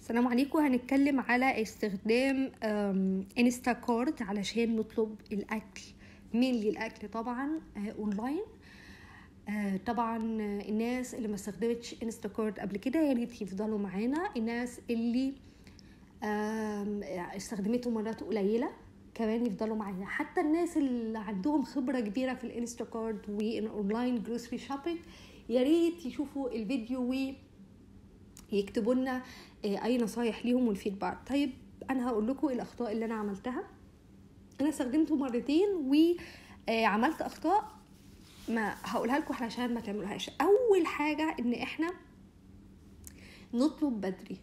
السلام عليكم. هنتكلم على استخدام انستاكارت علشان نطلب الاكل، مينلي الاكل طبعا اونلاين. طبعا الناس اللي ما استخدمتش انستاكارت قبل كده يا ريت يفضلوا معانا. الناس اللي استخدمته مرات قليله كمان يفضلوا معانا. حتى الناس اللي عندهم خبره كبيره في الانستاكارت والاونلاين جروسري شوبينج يا ريت يشوفوا الفيديو ويكتبوا لنا اي نصايح ليهم والفيدباك. طيب انا هقول لكم الاخطاء اللي انا عملتها. انا استخدمته مرتين وعملت اخطاء ما هقولها لكم علشان ما تعملوهاش. اول حاجه ان احنا نطلب بدري.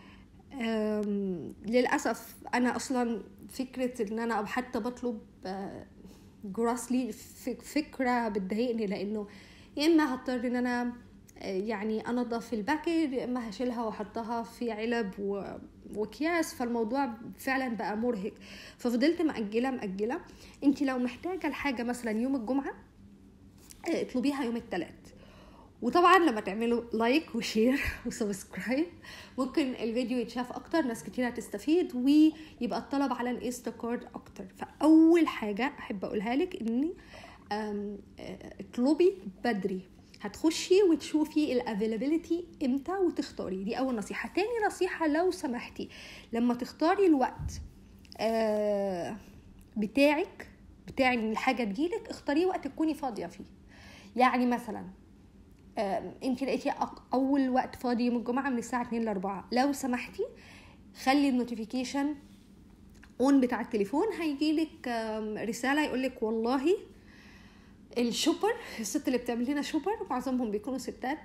للاسف انا اصلا فكره ان انا حتى بطلب جراسلي فكره بتضايقني، لانه يا اما هضطر ان انا يعني انضف الباكج، يا اما هشيلها واحطها في علب واكياس، فالموضوع فعلا بقى مرهق. ففضلت مأجلة. انت لو محتاجه الحاجه مثلا يوم الجمعه اطلبيها يوم الثلاث. وطبعا لما تعملوا لايك وشير وسبسكرايب ممكن الفيديو يتشاف اكتر، ناس كتير هتستفيد ويبقى الطلب على الانستاكارت اكتر. فاول حاجه احب اقولها لك اني اطلبي بدري. هتخشي وتشوفي الافيلابيلتي امتى وتختاري. دي اول نصيحه. تاني نصيحه، لو سمحتي لما تختاري الوقت بتاعي ان الحاجه تجيلك، اختاريه وقت تكوني فاضيه فيه. يعني مثلا انت لقيتي اول وقت فاضي يوم الجمعه من الساعه 2 ل 4، لو سمحتي خلي النوتيفيكيشن اون بتاع التليفون، هيجيلك رساله يقولك والله الشوبر، الست اللي بتعمل لنا شوبر معظمهم بيكونوا ستات،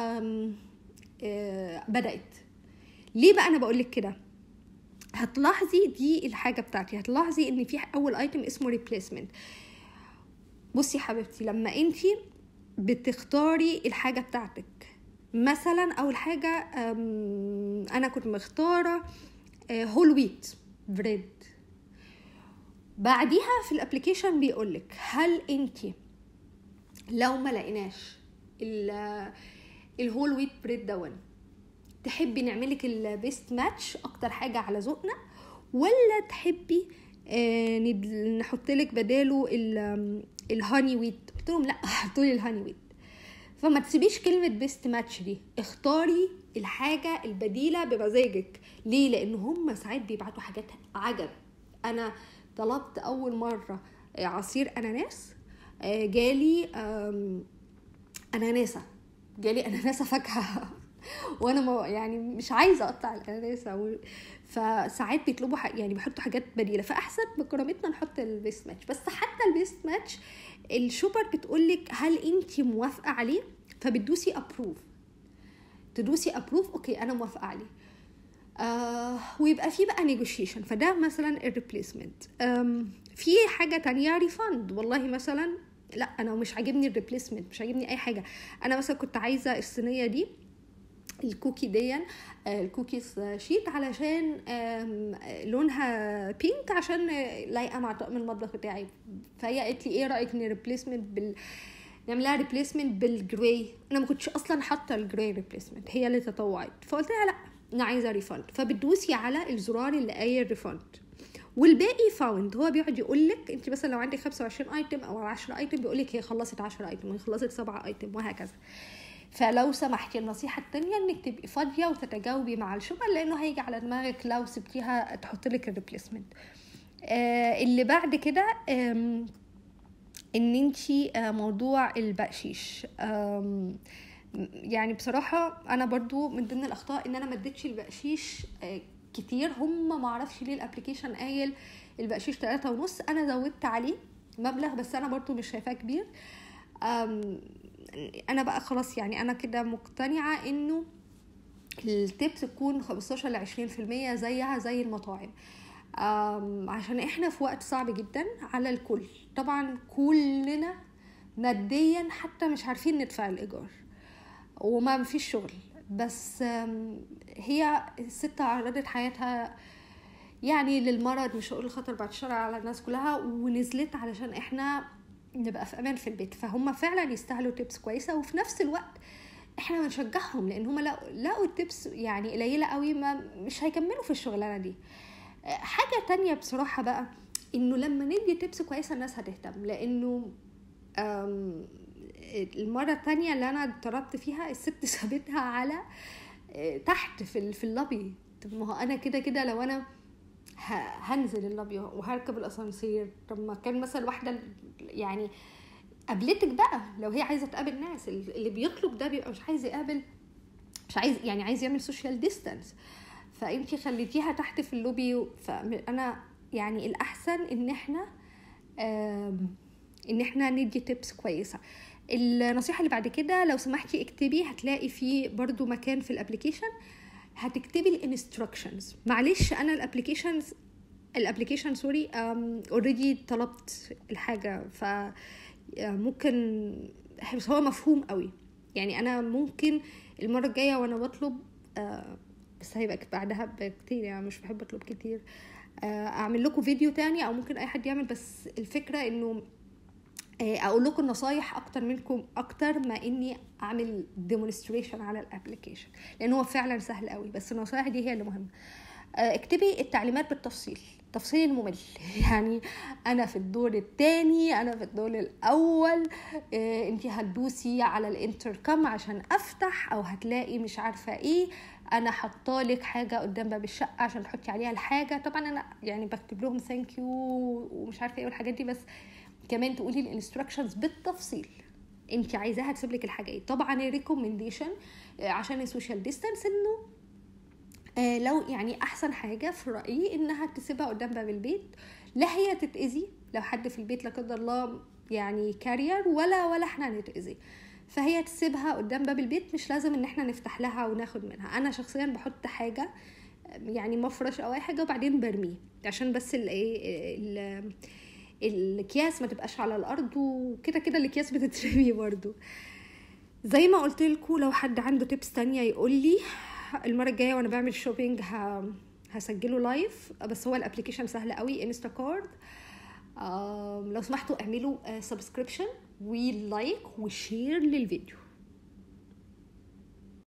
بدأت. ليه بقى انا بقولك كده؟ هتلاحظي دي الحاجة بتاعتي، هتلاحظي ان في اول ايتم اسمه ريبليسمنت. بصي حبيبتي، لما انتي بتختاري الحاجة بتاعتك، مثلا اول حاجة انا كنت مختارة هول ويت بريد، بعديها في الابليكيشن بيقولك هل انتي لو ما لقيناش الهول ويت بريد دون تحبي نعملك البيست ماتش اكتر حاجه على ذوقنا، ولا تحبي نحط لك بداله الهاني ويت؟ قلت لهم لا، حطوا لي الهاني ويت. فما تسيبيش كلمه بيست ماتش دي، اختاري الحاجه البديله بمزاجك. ليه؟ لان هم ساعات بيبعتوا حاجات عجب. انا طلبت اول مره عصير اناناس، جالي اناناسه فاكهه وانا يعني مش عايزه اقطع الاناناسه فساعات بيطلبوا يعني بيحطوا حاجات بديله، فاحسن بكرامتنا نحط البيست ماتش. بس حتى البيست ماتش الشوبر بتقولك هل انت موافقه عليه، فبتدوسي ابروف، اوكي انا موافقه عليه. ويبقى فيه بقى نيجوشيشن. فده مثلا الريبليسمنت. في حاجه تانية ريفاند. والله مثلا لا انا مش عاجبني الريبليسمنت، مش عاجبني اي حاجه. انا مثلا كنت عايزه الصينيه دي الكوكي دي الكوكيز شيت علشان لونها بينك عشان لايقه مع طقم المطبخ بتاعي. فهي قالت لي ايه رايك نعملها ريبليسمنت بالجراي. انا ما كنتش اصلا حاطه الجراي ريبليسمنت، هي اللي تطوعت. فقلت لها لا انا عايزه ريفاند. فبتدوسي على الزرار اللي قايل ريفاند والباقي فاوند. هو بيقعد يقول لك انت مثلا لو عندك 25 ايتم او 10 ايتم بيقول لك هي خلصت 10 ايتم، هي خلصت 7 ايتم، وهكذا. فلو سمحتي النصيحه الثانيه انك تبقي فاضيه وتتجاوبي مع الشوبر، لانه هيجي على دماغك لو سبتيها تحط لك الريبليسمنت. اللي بعد كده ان انتي موضوع البقشيش. يعني بصراحه انا برضو من ضمن الاخطاء ان انا ما اديتش البقشيش كتير. هم ما اعرفش ليه الابليكيشن قايل البقشيش 3.5، انا زودت عليه مبلغ بس انا برضو مش شايفاه كبير. انا بقى خلاص يعني انا كده مقتنعه انه التيبس تكون 15 ل 20% زيها زي المطاعم، عشان احنا في وقت صعب جدا على الكل. طبعا كلنا ماديا حتى مش عارفين ندفع الايجار وما فيش شغل، بس هي الست عرضت حياتها يعني للمرض، مش هقول خطر بعد الشر على الناس كلها، ونزلت علشان احنا نبقى في امان في البيت. فهم فعلا يستاهلوا تيبس كويسه. وفي نفس الوقت احنا بنشجعهم، لان هم لقوا التبس يعني قليله قوي، ما مش هيكملوا في الشغلانه دي. حاجه تانية بصراحه بقى، انه لما ندي تبس كويسه الناس هتهتم، لانه المره التانية اللي انا اتطردت فيها الست سابتها على تحت في اللوبي. طب ما هو انا كده لو انا هنزل اللوبي وهركب الاسانسير، طب ما كان مثلا واحده يعني قابلتك بقى، لو هي عايزه تقابل ناس، اللي بيطلب ده بيبقى مش عايز يقابل، مش عايز يعني عايز يعمل سوشيال ديستانس، فانتي خليتيها تحت في اللوبي. فانا يعني الاحسن ان احنا ندي تيبس كويسه. النصيحه اللي بعد كده، لو سمحتي اكتبي، هتلاقي فيه برضو مكان في الابليكيشن هتكتبي الانستراكشنز. معلش انا الابليكيشن سوري اوريدي طلبت الحاجه، ف ممكن بس هو مفهوم قوي يعني. انا ممكن المره الجايه وانا بطلب بس هيبقى بعدها بكتير يعني، مش بحب اطلب كتير، اعمل لكم فيديو تاني، او ممكن اي حد يعمل. بس الفكره انه اقول لكم النصايح اكتر منكم، اكتر ما اني اعمل ديمونستريشن على الابليكيشن، لان هو فعلا سهل قوي، بس النصايح دي هي اللي مهمه. اكتبي التعليمات بالتفصيل، تفصيل الممل يعني انا في الدور الثاني، انا في الدور الاول، انتي هتدوسي على الانتركم عشان افتح، او هتلاقي مش عارفه ايه، انا حطالك حاجه قدام باب الشقه عشان تحطي عليها الحاجه. طبعا انا يعني بكتب لهم ثانك يو ومش عارفه ايه والحاجات دي، بس كمان تقولي الانستراكشنز بالتفصيل انتي عايزاها تسيب لك الحاجه ايه. طبعا الريكومنديشن عشان السوشيال ديستانس انه لو يعني احسن حاجه في رايي انها تسيبها قدام باب البيت، لا هي تتاذي لو حد في البيت لا قدر الله يعني كارير، ولا احنا نتاذي، فهي تسيبها قدام باب البيت، مش لازم ان احنا نفتح لها وناخد منها. انا شخصيا بحط حاجه يعني مفرش او اي حاجه وبعدين برميه، عشان بس الاكياس ما تبقاش على الارض، وكده الاكياس بتترمي برضو. زي ما قلت لكم، لو حد عنده تيبس تانية يقول لي. المره الجايه وانا بعمل شوبينج هسجله لايف، بس هو الابليكيشن سهل قوي، انستاكارت. لو سمحتوا اعملوا سبسكريبشن ولايك وشير للفيديو.